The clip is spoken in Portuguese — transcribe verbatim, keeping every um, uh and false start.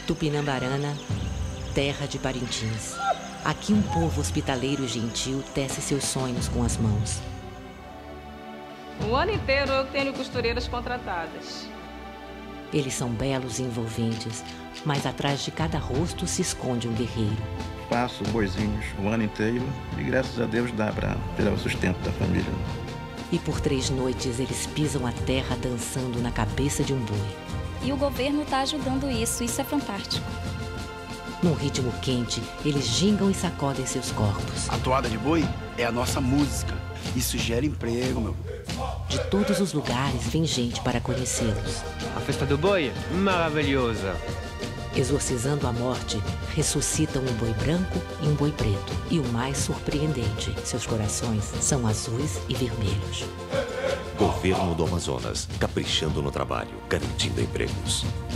Tupinambarana, terra de Parintins. Aqui um povo hospitaleiro e gentil tece seus sonhos com as mãos. O ano inteiro eu tenho costureiras contratadas. Eles são belos e envolventes, mas atrás de cada rosto se esconde um guerreiro. Faço boizinhos o ano inteiro e graças a Deus dá para tirar o sustento da família. E por três noites eles pisam a terra dançando na cabeça de um boi. E o governo está ajudando isso, isso é fantástico. Num ritmo quente, eles gingam e sacodem seus corpos. A toada de boi é a nossa música. Isso gera emprego, meu. De todos os lugares vem gente para conhecê-los. A festa do boi, maravilhosa. Exorcizando a morte, ressuscitam um boi branco e um boi preto. E o mais surpreendente, seus corações são azuis e vermelhos. Governo do Amazonas, caprichando no trabalho, garantindo empregos.